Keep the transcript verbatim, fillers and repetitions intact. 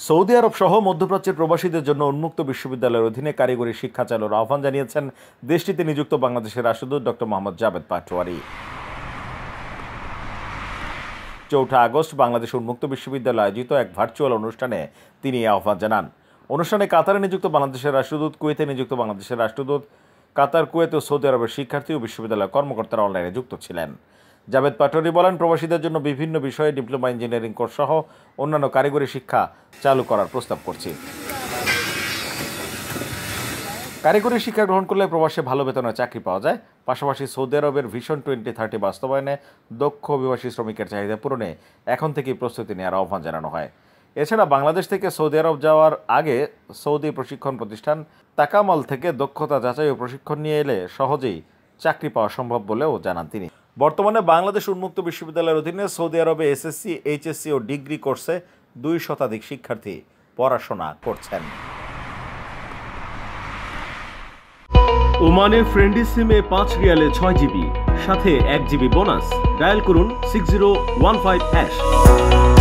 Saudi আরব সহ মধ্যপ্রাচ্যের প্রবাসীদের জন্য উন্মুক্ত বিশ্ববিদ্যালয়ের অধীনে কারিগরি শিক্ষা চালুর আহ্বান জানিয়েছেন দেশটিতে নিযুক্ত বাংলাদেশের রাষ্ট্রদূত ডক্টর মোহাম্মদ জাবেদ পাটোয়ারি। চৌঠা আগস্ট বাংলাদেশ উন্মুক্ত বিশ্ববিদ্যালয়ে আয়োজিত এক ভার্চুয়াল অনুষ্ঠানে তিনি এই আহ্বান জানান। অনুষ্ঠানে কাতারে নিযুক্ত বাংলাদেশের রাষ্ট্রদূত, কুয়েতে নিযুক্ত বাংলাদেশের রাষ্ট্রদূত, কাতার, কুয়েত ও সৌদি আরবের শিক্ষার্থী ও বিশ্ববিদ্যালয়ের কর্মকর্তারা অনলাইনে যুক্ত ছিলেন। জাবেদ পাটোয়ারি বলেন, প্রবাসীদের জন্য বিভিন্ন বিষয়ে ডিপ্লোমা ইঞ্জিনিয়ারিং কোর্স সহ অন্যান্য কারিগরি শিক্ষা চালু করার প্রস্তাব করছি। কারিগরি শিক্ষা গ্রহণ করলে প্রবাসে ভালো বেতনে চাকরি পাওয়া যায়। পাশাপাশি সৌদি আরবের ভিশন টোয়েন্টি থার্টি বাস্তবায়নে দক্ষ অভিবাসী শ্রমিকের চাহিদা পূরণে এখন থেকেই প্রস্তুতি নেওয়ার আহ্বান জানানো হয়। এছাড়া বাংলাদেশ থেকে সৌদি আরব যাওয়ার আগে সৌদি প্রশিক্ষণ প্রতিষ্ঠান তাকামাল থেকে দক্ষতা যাচাই ও প্রশিক্ষণ নিয়ে এলে সহজেই চাকরি পাওয়া সম্ভব বলেও জানান তিনি। বর্তমানে বাংলাদেশ উন্মুক্ত বিশ্ববিদ্যালয়ের অধীনে সৌদি আরবে এসএসসি, এইচএসসি ও ডিগ্রি কোর্সে দুই শতাধিক শিক্ষার্থী পড়াশোনা করছেন। ওমানে ফ্রেন্ডলি সিমে পাঁচ রিয়ালে ছয় জিবি সাথে এক জিবি বোনাস। ডায়াল করুন six zero one five hash.